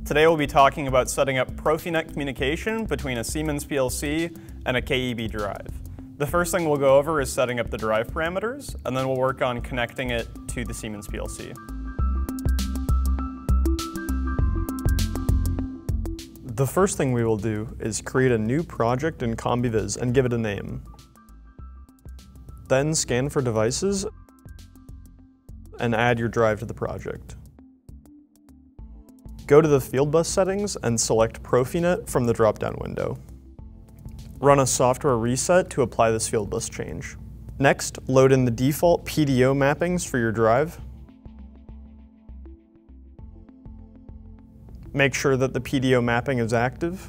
Today we'll be talking about setting up Profinet communication between a Siemens PLC and a KEB drive. The first thing we'll go over is setting up the drive parameters, and then we'll work on connecting it to the Siemens PLC. The first thing we will do is create a new project in CombiViz and give it a name. Then scan for devices and add your drive to the project. Go to the field bus settings and select Profinet from the drop-down window. Run a software reset to apply this field bus change. Next, load in the default PDO mappings for your drive. Make sure that the PDO mapping is active.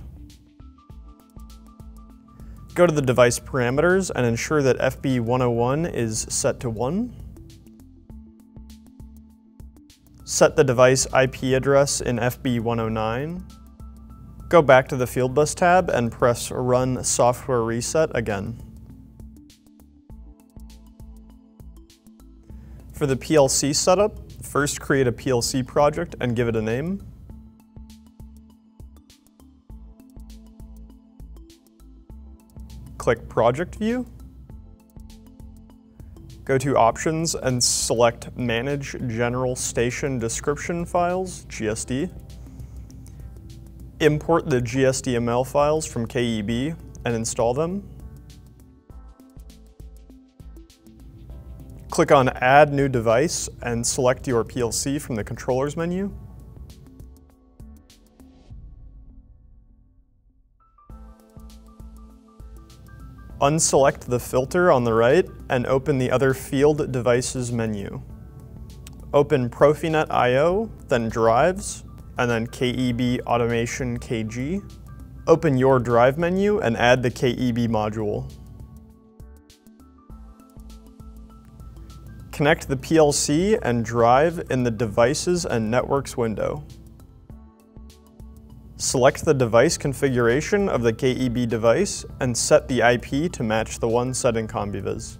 Go to the device parameters and ensure that FB101 is set to 1. Set the device IP address in FB109. Go back to the Field Bus tab and press Run Software Reset again. For the PLC setup, first create a PLC project and give it a name. Click Project View. Go to Options and select Manage General Station Description Files, GSD. Import the GSDML files from KEB and install them. Click on Add New Device and select your PLC from the Controllers menu. Unselect the filter on the right and open the Other Field Devices menu. Open Profinet I/O, then Drives, and then KEB Automation KG. Open your Drive menu and add the KEB module. Connect the PLC and drive in the Devices and Networks window. Select the device configuration of the KEB device and set the IP to match the one set in CombiViz.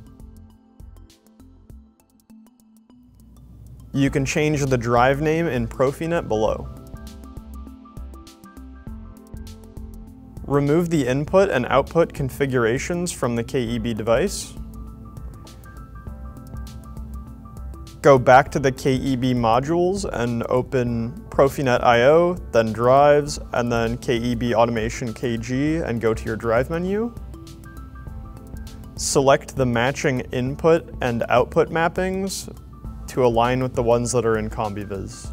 You can change the drive name in Profinet below. Remove the input and output configurations from the KEB device. Go back to the KEB modules and open Profinet I/O, then Drives, and then KEB Automation KG and go to your Drive menu. Select the matching input and output mappings to align with the ones that are in CombiViz.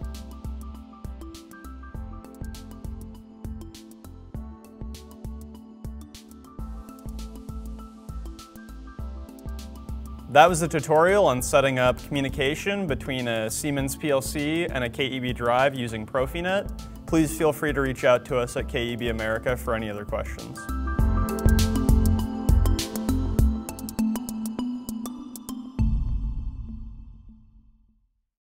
That was a tutorial on setting up communication between a Siemens PLC and a KEB drive using Profinet. Please feel free to reach out to us at KEB America for any other questions.